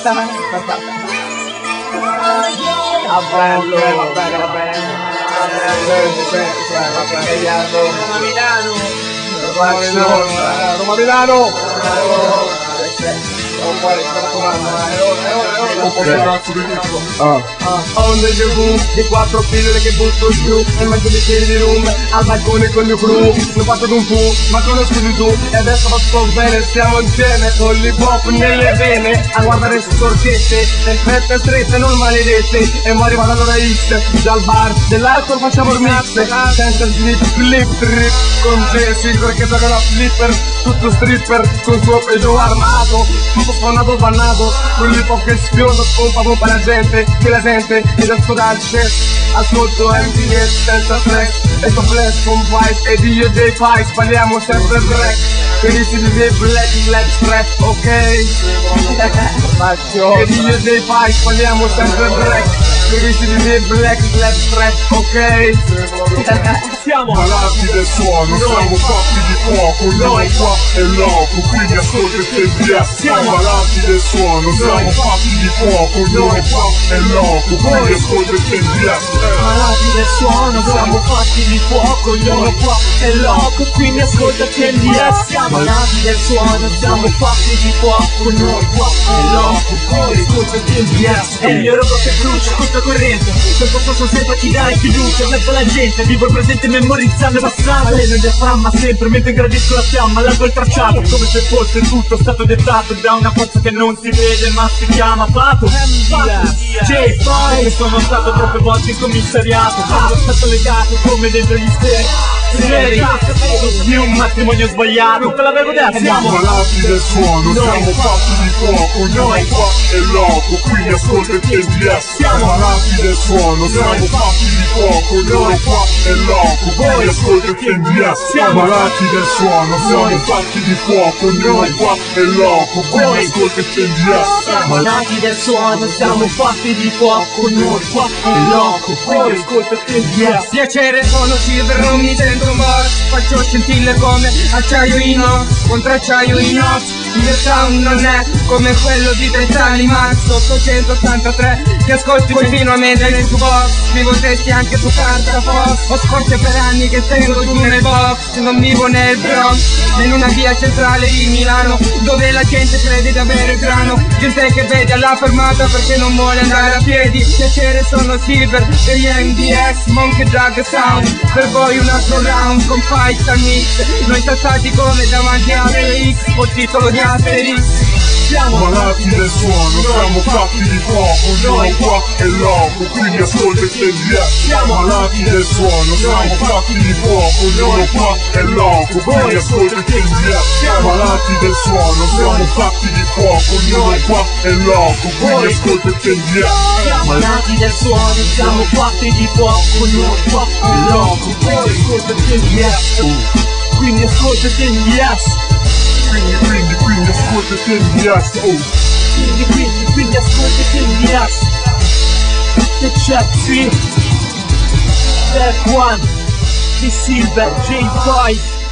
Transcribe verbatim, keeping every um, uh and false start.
Va bello, va bene, va bene. Roma Milano. Roma Milano. Ho un déjà vu di quattro pillole che butto giù e mangio bicchieri di rum al balcone con il mio crew. Non fatto d'un fu, ma conosci tu e adesso va tutto bene, stiamo insieme con l'hip hop nelle vene a guardare scorgette, le fette strette non maledette. E mo arriva l'ora X dal bar dell'alcol, facciamo il mix senza il slip, flip, trip con Jesse perché gioca da flipper, tutto stripper con suo peggio armato, tutto sfondato bannato, con l'hip hop che sfiona, pompa pompa la gente, che la gente ed adesso dal chef ascolto M T S senza flex e sto flash con Vice e D J Pies, parliamo sempre break felici di dei black black strap, ok? E D J Pies, parliamo sempre break felici di dei black black strap, ok? Siamo malati del suono, siamo fatti di fuoco, noi qua è loco, quindi ascolta il T D S. Siamo malati del suono, siamo fatti di fuoco, noi qua è loco, quindi ascolta il T D S. Malati del suono, siamo fatti di fuoco, noi qua è loco, quindi ascolta il T D S. Siamo malati del suono, siamo fatti di fuoco, noi qua è loco, quindi ascolta il T D S. È il mio robot che brucia, corta corrente, per posso sempre ti dare fiducia, verso la gente, vivo il presente memorizzando il passato. Lei non diaframma sempre mentre gradisco la fiamma, largo il tracciato come se fosse tutto stato dettato da una forza che non si vede ma si chiama Pato. J poi sono stato troppe volte in commissariato, sono stato legato come dentro gli steri di un matrimonio sbagliato, te l'avevo detto. Siamo malati del suono, siamo fatti di fuoco, noi qua è loco, quindi ascolta il T D S. Siamo malati del suono, siamo fatti di fuoco, noi qua è loco, quindi ascolta il T D S. Siamo malati del suono, siamo fatti di fuoco, noi qua è loco, quindi ascolta il T D S. Siamo malati del suono, siamo fatti di fuoco, noi qua è loco, quindi ascolta il T D S. Piacere, sono Silver, non mi sento male, faccio scintille come acciaio inox, contro acciaio inox. Il mio sound non è come quello di trenta anni max, ottocentottantatré che ascolti continuamente nel tuo box, scrivo testi anche su carta fox. Ho scorte per anni che tengo giù nel box, non vivo nel Bronx, in una via centrale di Milano, dove la gente crede di avere il grano, gente che vede alla fermata perché non vuole andare a piedi. Piacere, sono Silver e gli M D S, Monkey Drug Sound, per voi un altro round con Fight al mix, noi tassati come davanti a X, col titolo di Asterix. Siamo malati del suono, siamo fatti di fuoco, noi qua è loco, quindi ascolta il T D S. Siamo malati del suono, siamo fatti di fuoco, noi qua è loco, quindi ascolta il T D S. Siamo malati del suono, siamo fatti di fuoco, noi qua è loco, quindi ascolta il T D S. Siamo malati del suono, siamo fatti di fuoco, noi qua è loco, quindi ascolta il T D S. Quindi ascolta il T D S. Quindi, quindi, quindi ascolta il T D S, oh. Quindi, quindi, quindi ascolta il T D S. Che c'è qui? Step one di Silver J Boy.